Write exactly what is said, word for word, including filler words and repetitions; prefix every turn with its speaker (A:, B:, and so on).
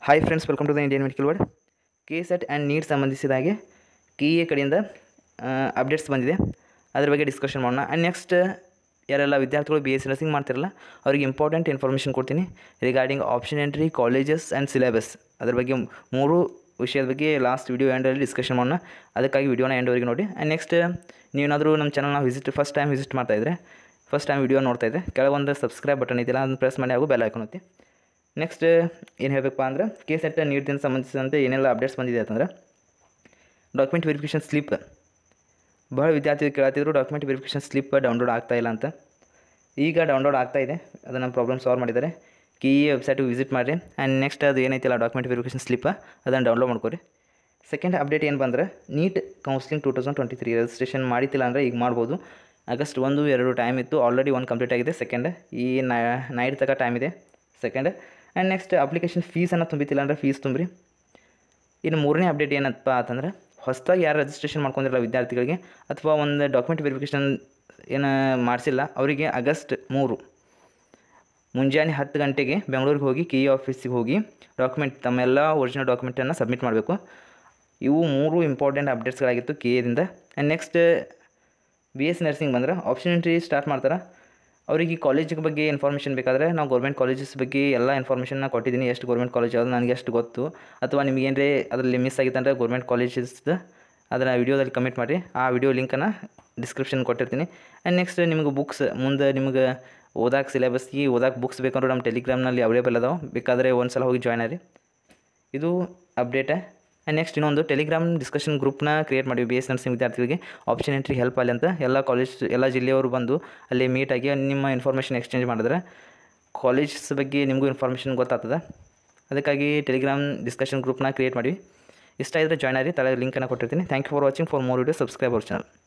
A: Hi friends, welcome to the Indian medical world. K SET and NEET ಸಂಬಂಧಿಸಿದ ಹಾಗೆ K A ಕಡೆಯಿಂದ updates ಬಂದಿದೆ, ಅದ್ರ ಬಗ್ಗೆ ಡಿಸ್ಕಷನ್ ಮಾಡೋಣ. ಆ್ಯಂಡ್ ನೆಕ್ಸ್ಟ್ ಯಾರೆಲ್ಲ ವಿದ್ಯಾರ್ಥಿಗಳು ಬಿ ಎಸ್ ಸಿ ನರ್ಸಿಂಗ್ ಮಾಡ್ತಿರಲ್ಲ ಅವರಿಗೆ ಇಂಪಾರ್ಟೆಂಟ್ ಇನ್ಫಾರ್ಮೇಷನ್ ಕೊಡ್ತೀನಿ regarding option entry, colleges and syllabus. ಅದ್ರ ಬಗ್ಗೆ ಮೂರು ವಿಷಯದ ಬಗ್ಗೆ ಲಾಸ್ಟ್ ವಿಡಿಯೋ ಎಂಡಲ್ಲಿ ಡಿಸ್ಕಷನ್ ಮಾಡೋಣ. ಅದಕ್ಕಾಗಿ ವಿಡಿಯೋನ ಎಂಡ್ವರೆಗೆ ನೋಡಿ. ಆ್ಯಂಡ್ ನೆಕ್ಸ್ಟ್ ನೀವೇನಾದರೂ ನಮ್ಮ ಚಾನಲ್ನ ವಿಸಿಟ್ ಫಸ್ಟ್ ಟೈಮ್ ವಿಸಿಟ್ ಮಾಡ್ತಾಯಿದ್ರೆ, ಫಸ್ಟ್ ಟೈಮ್ ವಿಡಿಯೋ ನೋಡ್ತಾ ಇದ್ದರೆ ಕೆಳಗೊಂದು ಸಬ್ಸ್ಕ್ರೈಬ್ ಬಟನ್ ಇದೆಯಲ್ಲ, ಅದನ್ನು ಪ್ರೆಸ್ ಮಾಡಿ ಹಾಗೂ ಬೆಲ್ ಐಕಾನ್ ಒತ್ತಿ. ನೆಕ್ಸ್ಟ್ ಏನು ಹೇಳಬೇಕಪ್ಪ ಅಂದ್ರೆ ಕೆ ಸೆಟ್ ನೀಟ್ದಿಂದ ಸಂಬಂಧಿಸಿದಂತೆ ಏನೆಲ್ಲ ಅಪ್ಡೇಟ್ಸ್ ಬಂದಿದೆ ಅಂತಂದ್ರೆ, ಡಾಕ್ಯುಮೆಂಟ್ ವೆರಿಫಿಕೇಷನ್ ಸ್ಲಿಪ್ ಬಹಳ ವಿದ್ಯಾರ್ಥಿಗಳು ಕೇಳ್ತಿದ್ರು ಡಾಕ್ಯುಮೆಂಟ್ ವೆರಿಫಿಕೇಷನ್ ಸ್ಲಿಪ್ ಡೌನ್ಲೋಡ್ ಆಗ್ತಾಯಿಲ್ಲ ಅಂತ. ಈಗ ಡೌನ್ಲೋಡ್ ಆಗ್ತಾಯಿದೆ, ಅದನ್ನು ಪ್ರಾಬ್ಲಮ್ ಸಾಲ್ವ್ ಮಾಡಿದ್ದಾರೆ. ಕೆ ಇ ವೆಬ್ಸೈಟಿಗೆ ವಿಸಿಟ್ ಮಾಡಿರಿ. ಆ್ಯಂಡ್ ನೆಕ್ಸ್ಟ್ ಅದು ಏನೈತಿಲ್ಲ ಡಾಕ್ಯುಮೆಂಟ್ ವೆರಿಫಿಕೇಷನ್ ಸ್ಲಿಪ್ ಅದನ್ನು ಡೌನ್ಲೋಡ್ ಮಾಡ್ಕೊರಿ. ಸೆಕೆಂಡ್ ಅಪ್ಡೇಟ್ ಏನು ಬಂದರೆ, NEET counselling two thousand twenty three registration ಮಾಡಿತಿಲ್ಲ ಅಂದರೆ ಈಗ ಮಾಡ್ಬೋದು. ಆಗಸ್ಟ್ ಒಂದು ಎರಡು ಟೈಮ್ ಇತ್ತು, ಆಲ್ರೆಡಿ ಒಂದು ಕಂಪ್ಲೀಟ್ ಆಗಿದೆ. ಸೆಕೆಂಡ್ ಈ ನೈಟ್ ತನಕ ಟೈಮ್ ಇದೆ. ಸೆಕೆಂಡ್ ಆ್ಯಂಡ್ ನೆಕ್ಸ್ಟ್ ಅಪ್ಲಿಕೇಶನ್ ಫೀಸನ್ನು ತುಂಬಿತಿಲ್ಲ ಅಂದರೆ ಫೀಸ್ ತುಂಬ್ರಿ. ಇನ್ನು ಮೂರನೇ ಅಪ್ಡೇಟ್ ಏನಪ್ಪ ಅಂತಂದ್ರೆ, ಹೊಸದಾಗಿ ಯಾರು ರಿಜಿಸ್ಟ್ರೇಷನ್ ಮಾಡ್ಕೊಂಡಿರಲ್ಲ ವಿದ್ಯಾರ್ಥಿಗಳಿಗೆ ಅಥವಾ ಒಂದು ಡಾಕ್ಯುಮೆಂಟ್ ವೆರಿಫಿಕೇಷನ್ ಏನು ಮಾಡಿಸಿಲ್ಲ ಅವರಿಗೆ ಆಗಸ್ಟ್ ಮೂರು ಮುಂಜಾನೆ ಹತ್ತು ಗಂಟೆಗೆ ಬೆಂಗಳೂರಿಗೆ ಹೋಗಿ ಕೆ ಇ ಆಫೀಸಿಗೆ ಹೋಗಿ ಡಾಕ್ಯುಮೆಂಟ್ ತಮ್ಮೆಲ್ಲ ಒರಿಜಿನಲ್ ಡಾಕ್ಯುಮೆಂಟನ್ನು ಸಬ್ಮಿಟ್ ಮಾಡಬೇಕು. ಇವು ಮೂರು ಇಂಪಾರ್ಟೆಂಟ್ ಅಪ್ಡೇಟ್ಸ್ಗಳಾಗಿತ್ತು ಕೆ ಎದಿಂದ. And next B S C nursing ಬಂದ್ರೆ ಆಪ್ಷನ್ ಎಂಟ್ರಿ ಸ್ಟಾರ್ಟ್ ಮಾಡ್ತಾರೆ. ಅವರಿಗೆ ಕಾಲೇಜ್ ಬಗ್ಗೆ ಇನ್ಫಾರ್ಮೇಷನ್ ಬೇಕಾದರೆ ನಾವು ಗೌರ್ಮೆಂಟ್ ಕಾಲೇಜಸ್ ಬಗ್ಗೆ ಎಲ್ಲ ಇನ್ಫಾರ್ಮೇಷನ್ನ ಕೊಟ್ಟಿದ್ದೀನಿ. ಎಷ್ಟು ಗೌರ್ಮೆಂಟ್ ಕಾಲೇಜ್ ಯಾವುದು ನನಗೆ ಎಷ್ಟು ಗೊತ್ತು, ಅಥವಾ ನಿಮಗೆ ಏನಾರೇ ಅದರಲ್ಲಿ ಮಿಸ್ ಆಗಿತ್ತು ಅಂದರೆ ಗೌರ್ಮೆಂಟ್ ಕಾಲೇಜಸ್ದು ಅದನ್ನು ವಿಡಿಯೋದಲ್ಲಿ ಕಮೆಂಟ್ ಮಾಡಿರಿ. ಆ ವಿಡಿಯೋ ಲಿಂಕನ್ನು ಡಿಸ್ಕ್ರಿಪ್ಷನ್ ಕೊಟ್ಟಿರ್ತೀನಿ. ಆ್ಯಂಡ್ ನೆಕ್ಸ್ಟ್ ನಿಮಗೆ ಬುಕ್ಸ್ ಮುಂದೆ ನಿಮಗೆ ಓದಾಕೆ ಸಿಲೆಬಸ್ಗೆ ಓದಾಕೆ ಬುಕ್ಸ್ ಬೇಕಂದ್ರೆ ನಮ್ಮ ಟೆಲಿಗ್ರಾಮ್ನಲ್ಲಿ ಅವೈಲೇಬಲ್ ಅದಾವೆ, ಬೇಕಾದರೆ ಒಂದು ಸಲ ಹೋಗಿ ಜಾಯ್ನ್ ಆಗಿ. ಇದು ಅಪ್ಡೇಟ. ಆ್ಯಂಡ್ ನೆಕ್ಸ್ಟ್ ಇನ್ನೊಂದು ಟೆಲಿಗ್ರಾಮ್ ಡಿಸ್ಕಷನ್ ಗ್ರೂಪ್ನ ಕ್ರಿಯೇಟ್ ಮಾಡಿವಿ ಬಿ ಎಸ್ ನರ್ಸಿಂಗ್ ವಿದ್ಯಾರ್ಥಿಗಳಿಗೆ ಆಪ್ಷನ್ ಎಂಟ್ರಿ ಹೆಲ್ಪ್ ಅಲ್ಲಿ ಅಂತ. ಎಲ್ಲ ಕಾಲೇಜ್ ಎಲ್ಲ ಜಿಲ್ಲೆಯವರು ಬಂದು ಅಲ್ಲಿ ಮೀಟಾಗಿ ನಿಮ್ಮ ಇನ್ಫಾರ್ಮೇಷನ್ ಎಕ್ಸ್ಚೇಂಜ್ ಮಾಡಿದ್ರೆ ಕಾಲೇಜಸ್ ಬಗ್ಗೆ ನಿಮಗೂ ಇನ್ಫಾರ್ಮೇಷನ್ ಗೊತ್ತಾಗ್ತದೆ. ಅದಕ್ಕಾಗಿ ಟೆಲಿಗ್ರಾಮ್ ಡಿಸ್ಕಷನ್ ಗ್ರೂಪ್ನ ಕ್ರಿಯೇಟ್ ಮಾಡಿವಿ. ಇಷ್ಟ ಇದ್ದರೆ ಜಾಯ್ನ್ ಆಗಿ, ತಲೆ ಲಿಂಕನ್ನು ಕೊಟ್ಟಿರ್ತೀನಿ. Thank you for watching. For more video subscribe our channel.